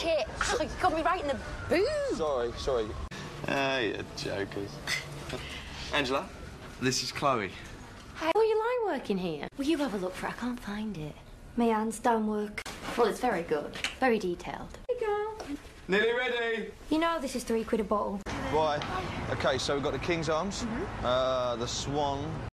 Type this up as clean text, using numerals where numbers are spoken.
it. Oh, you got me right in the boob. Sorry. You jokers. Angela, this is Chloe. Hey, oh, you like working here? Will you have a look for it? I can't find it. My hands don't work. Well, it's very good. Very detailed. Hey, girl. Nearly ready. You know this is £3 a bottle. Right. Okay, so we've got the King's Arms, the Swan,